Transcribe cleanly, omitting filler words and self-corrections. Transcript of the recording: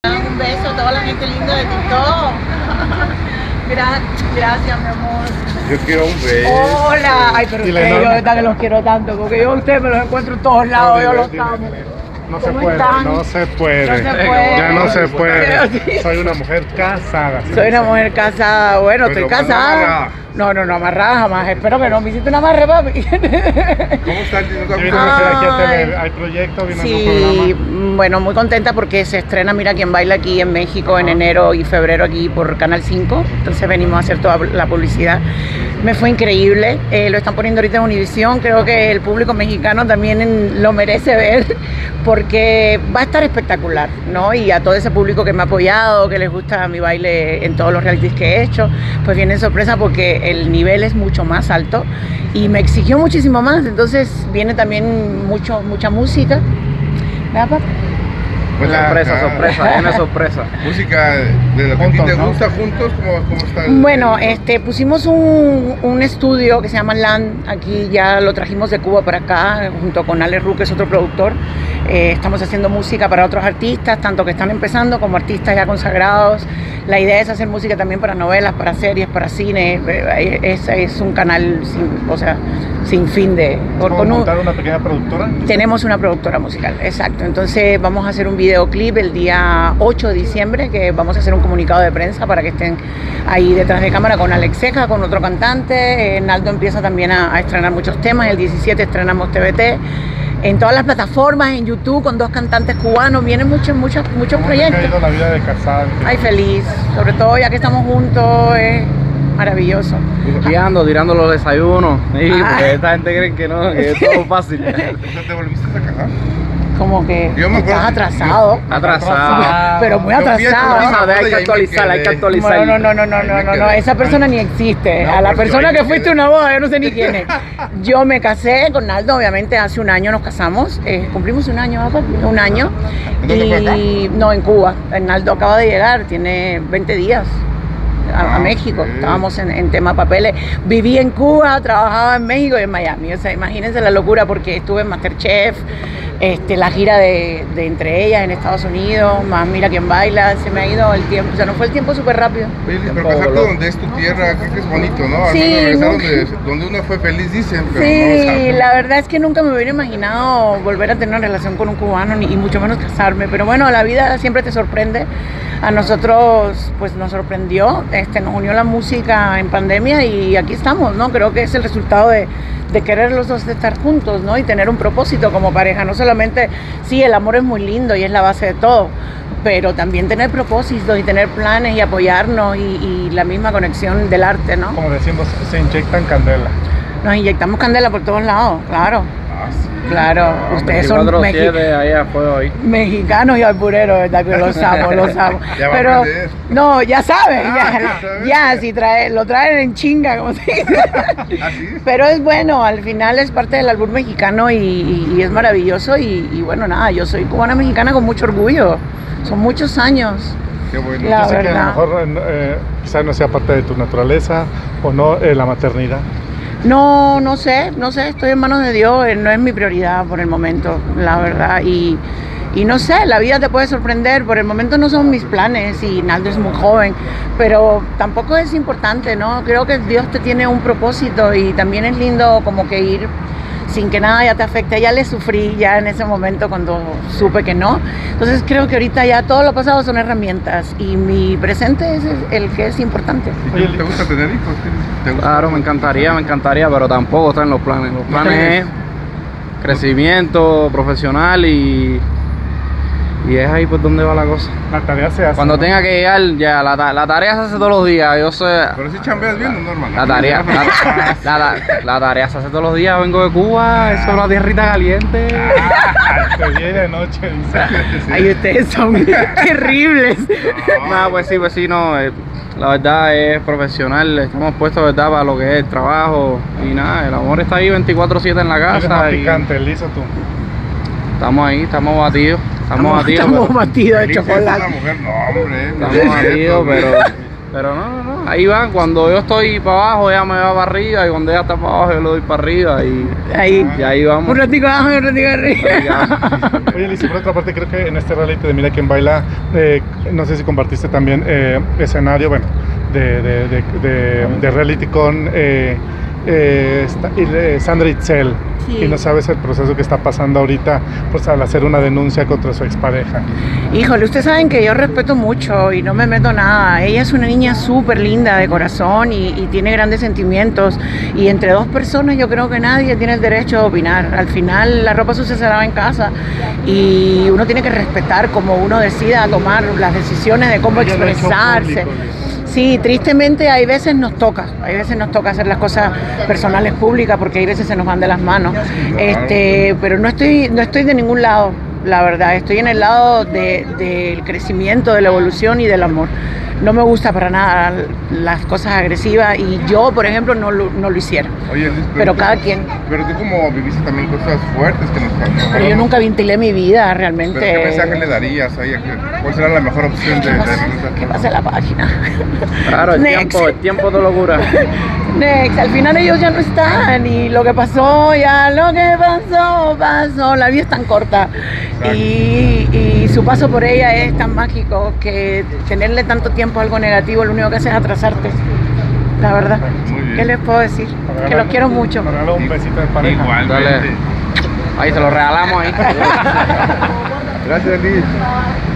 Un beso a toda la gente linda de TikTok. Gracias, mi amor. Yo quiero un beso. Hola. Ay, pero ustedes, yo de verdad que los quiero tanto, porque yo a ustedes me los encuentro en todos lados, yo los amo. No se puede, no se puede. Ya no se puede. Soy una mujer casada. Soy una mujer casada. Bueno, estoy casada. No, amarrada jamás. Espero que no me hiciste una amarre, papi. ¿Cómo está? ¿Hay proyectos? Sí, bueno, muy contenta porque se estrena Mira quién baila aquí en México en enero y febrero aquí por Canal 5. Entonces venimos a hacer toda la publicidad. Me fue increíble. Lo están poniendo ahorita en Univisión. Creo que el público mexicano también lo merece ver porque va a estar espectacular, ¿no? Y a todo ese público que me ha apoyado, que les gusta mi baile en todos los realities que he hecho, pues viene en sorpresa porque el nivel es mucho más alto y me exigió muchísimo más. Entonces viene también mucha música. ¿Verdad, papá? Pues sorpresa, viene sorpresa. Música de lo que a ti te gusta, juntos, ¿cómo está? Bueno, pusimos un estudio que se llama Land, aquí ya lo trajimos de Cuba para acá, junto con Ale Ru, que es otro productor. Estamos haciendo música para otros artistas, tanto que están empezando como artistas ya consagrados. La idea es hacer música también para novelas, para series, para cine. Es un canal sin fin de... ¿Montar una pequeña productora? Tenemos una productora musical, exacto. Entonces vamos a hacer un videoclip el día 8 de diciembre, que vamos a hacer un comunicado de prensa para que estén ahí detrás de cámara con Alex Ceja, con otro cantante. Naldo empieza también a estrenar muchos temas. El 17 estrenamos TBT. En todas las plataformas, en YouTube, con 2 cantantes cubanos, vienen muchos proyectos. ¿Cómo la vida de casada? Ay, feliz, sobre todo ya que estamos juntos, es maravilloso. Limpiando, tirando los desayunos, sí, porque esta gente cree que no, que es todo fácil. ¿Te volviste a casar? Como que estás atrasado. Atrasado. Pero muy atrasado. Hay que actualizar. No, esa persona ni existe. A la persona que fuiste a una boda, yo no sé ni quién es. Yo me casé con Naldo, obviamente, hace un año nos casamos. Cumplimos un año, un año. Y no, en Cuba. Naldo acaba de llegar, tiene 20 días. A México, estábamos en tema papeles. Viví en Cuba, trabajaba en México y en Miami. O sea, imagínense la locura porque estuve en MasterChef, la gira de entre ellas en Estados Unidos, más Mira quién baila. Se me ha ido el tiempo, o sea, no fue el tiempo súper rápido. Pero casarte donde es tu tierra, creo que es bonito, ¿no? Al menos regresar donde uno fue feliz, dicen. Pero sí, la verdad es que nunca me hubiera imaginado volver a tener una relación con un cubano, y mucho menos casarme. Pero bueno, la vida siempre te sorprende. A nosotros pues nos sorprendió, nos unió la música en pandemia y aquí estamos, ¿no? Creo que es el resultado de querer los dos estar juntos, ¿no? Y tener un propósito como pareja, no solamente, sí, el amor es muy lindo y es la base de todo, pero también tener propósitos y tener planes y apoyarnos y la misma conexión del arte, ¿no? Como decimos, se inyectan candela. Nos inyectamos candela por todos lados, claro. Claro, ustedes son mexicanos y albureros, ¿verdad? Que los amo. Pero no, ya saben, si lo traen en chinga, como se dice. Pero es bueno, al final es parte del albur mexicano y es maravilloso y bueno, nada, yo soy cubana mexicana con mucho orgullo, son muchos años. Qué bueno. Yo sé que a lo mejor quizás no sea parte de tu naturaleza o no la maternidad. No sé, estoy en manos de Dios, no es mi prioridad por el momento, la verdad, y no sé, la vida te puede sorprender, por el momento no son mis planes y Naldo es muy joven, pero tampoco es importante, ¿no? Creo que Dios te tiene un propósito y también es lindo como que ir sin que nada ya te afecte. Ya le sufrí ya en ese momento cuando supe que no. Entonces creo que ahorita ya todo lo pasado son herramientas y mi presente es el que es importante. Oye, ¿te gusta tener hijos? Claro, me encantaría, pero tampoco está en los planes. Los planes es crecimiento profesional y es ahí por donde va la cosa. La tarea se hace. Cuando tenga que llegar, ya la tarea se hace todos los días. Yo sé. Pero si chambeas bien, ¿no, normal? La tarea se hace todos los días. Vengo de Cuba, eso es una tierrita caliente. De día y de noche. Ay, ustedes son terribles. No, pues sí, no. La verdad es profesional. Estamos puestos, ¿verdad?, para lo que es el trabajo. Y nada, el amor está ahí 24/7 en la casa. Es más picante, liso tú. Estamos ahí, estamos batidos. Estamos batidos de chocolate. Mujer, no, hombre, estamos batidos, Pero no, ahí van, cuando yo estoy para abajo ella me va para arriba y cuando ella está para abajo yo lo doy para arriba y ahí vamos. Un ratito abajo y un ratito arriba. Oye, Liz, por otra parte creo que en este reality de Mira Quién Baila, no sé si compartiste también escenario, bueno, de reality con Sandra Itzel. Sí. Y no sabes el proceso que está pasando ahorita pues al hacer una denuncia contra su expareja. Híjole, ustedes saben que yo respeto mucho y no me meto nada. Ella es una niña súper linda de corazón y tiene grandes sentimientos, y entre dos personas yo creo que nadie tiene el derecho a opinar. Al final la ropa sucia se lava en casa y uno tiene que respetar como uno decida tomar las decisiones de cómo expresarse. Sí, tristemente hay veces nos toca hacer las cosas personales públicas porque hay veces se nos van de las manos. Pero no estoy de ningún lado, la verdad. Estoy en el lado del crecimiento, de la evolución y del amor. No me gusta para nada las cosas agresivas y yo, por ejemplo, no lo hiciera. Oye, Liz, pero cada quien. Pero tú como viviste también cosas fuertes que nos pasaron. Pero yo nunca ventilé mi vida realmente. ¿Pero qué mensaje le darías ahí? ¿Cuál será la mejor opción de que pase la página? Claro, el tiempo de locura. Next, al final ellos ya no están y lo que pasó, pasó. La vida es tan corta y su paso por ella es tan mágico que tenerle tanto tiempo a algo negativo lo único que hace es atrasarte. La verdad. ¿Qué les puedo decir? Que los quiero mucho. Me regaló un besito de pareja. Igual, dale. Ahí se lo regalamos ahí. Gracias, Liz.